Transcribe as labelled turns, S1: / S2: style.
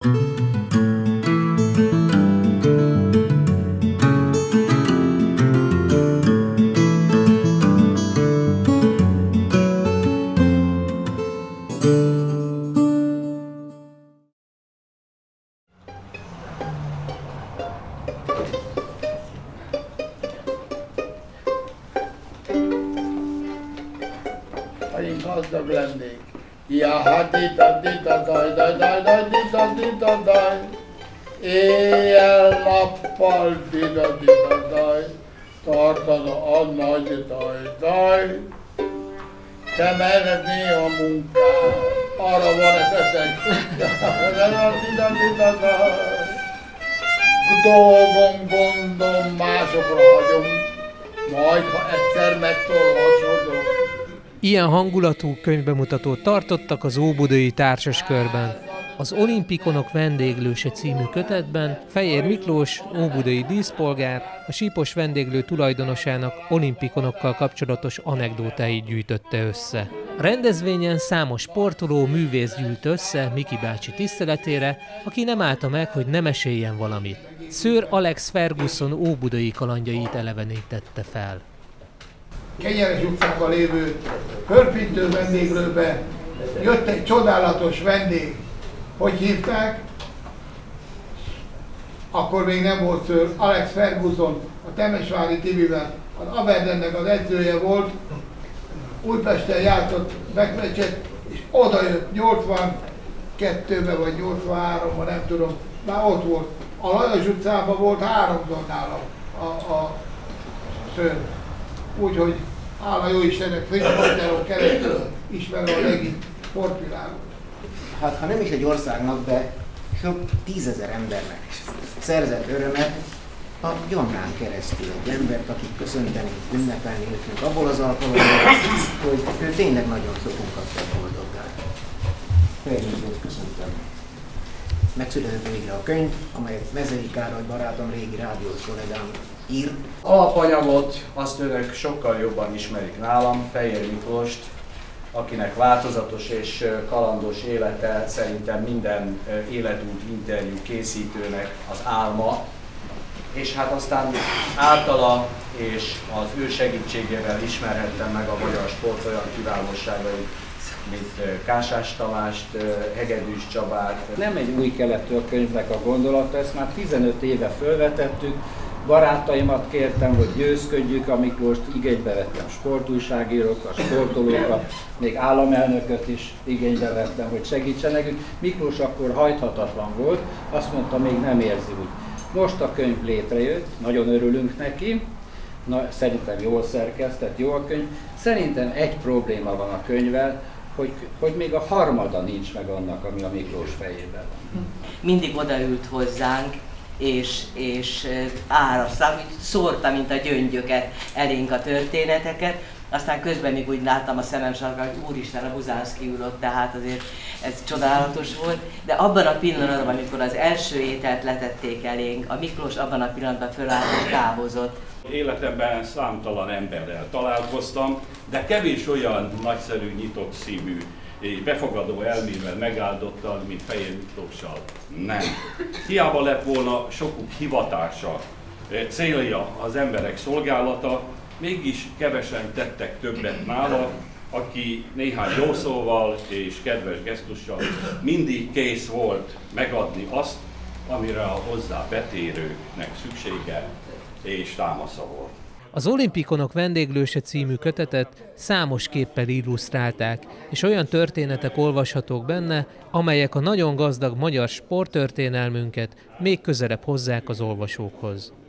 S1: Ha én gazdag lennék. Ja, hát dida-dida-daj, éjjel-nappal dida-dida-daj, tartana a nagy daj. Te meredné a munkát, arra van eszetek. Dida-dida-daj. Dolgom, gondom, másokra hagyom, majd ha egyszer megtolvasodom.
S2: Ilyen hangulatú könyvbemutatót tartottak az óbudai Társaskörben. Az Olimpikonok vendéglőse című kötetben Fejér Miklós, óbudai díszpolgár, a sípos vendéglő tulajdonosának olimpikonokkal kapcsolatos anekdótáit gyűjtötte össze. A rendezvényen számos sportoló, művész gyűlt össze Miki bácsi tiszteletére, aki nem állta meg, hogy ne meséljen valamit. Sir Alex Ferguson óbudai kalandjait elevenítette fel.
S1: Kenyeres utcában lévő körpintő vendéglőbe jött egy csodálatos vendég. Hogy hívták? Akkor még nem volt Sir Alex Ferguson, a Temesvári TV-ben az Aberdeennek az edzője volt, Újpesten játszott megmeccset, és oda jött 82-ben vagy 83-ban, nem tudom, már ott volt. A Lajos utcában volt 3-szor nálam a Sir. Úgyhogy hála jó Istennek, Facebookon keresztül ismerve a legit sportvilágot.
S3: Hát ha nem is egy országnak, de sok 10 000 embernek szerzett örömet a Gyannán keresztül egy embert, akit köszönteni, ünnepelni jöttünk abból az alkalommal, hogy ő tényleg nagyon sokunkat tett boldoggá. Fejlődőt köszöntem. Megszületett végre a könyv, amelyet Mezei Károly barátom, régi rádiós kollégám ír.
S4: Alapanyagot azt önök sokkal jobban ismerik nálam, Fejér Miklóst, akinek változatos és kalandos élete szerintem minden életút interjú készítőnek az álma, és hát aztán általa és az ő segítségével ismerhettem meg a magyar sport olyan kiválóságait, mint Kásás Tamást, Hegedűs Csabát.
S5: Nem egy új keletű a könyvnek a gondolata, ezt már 15 éve fölvetettük. Barátaimat kértem, hogy győzködjük a Miklóst, igénybe vettem sportújságírókat, sportolókat, még államelnököt is igénybe vettem, hogy segítsenek. Miklós akkor hajthatatlan volt, azt mondta, még nem érzi úgy. Most a könyv létrejött, nagyon örülünk neki, szerintem jól szerkesztett, jó a könyv. Szerintem egy probléma van a könyvvel, hogy még a harmada nincs meg annak, ami a Miklós fejében van.
S6: Mindig odaült hozzánk, és árasztál, úgy szórta, mint a gyöngyöket elénk a történeteket. Aztán közben még úgy láttam a szemem sarkán, hogy úristen, a Buzánszky ülött, tehát azért ez csodálatos volt. De abban a pillanatban, amikor az első ételt letették elénk, a Miklós abban a pillanatban fölállt és távozott.
S7: Életemben számtalan emberrel találkoztam, de kevés olyan nagyszerű, nyitott szívű és befogadó elmével, megáldottal, mint Fejér Miklóssal. Nem. Hiába lett volna sokuk hivatása, célja az emberek szolgálata, mégis kevesen tettek többet nála, aki néhány jó szóval és kedves gesztussal mindig kész volt megadni azt, amire a hozzá betérőknek szüksége és támasza volt.
S2: Az Olimpikonok vendéglőse című kötetet számos képpel illusztrálták, és olyan történetek olvashatók benne, amelyek a nagyon gazdag magyar sporttörténelmünket még közelebb hozzák az olvasókhoz.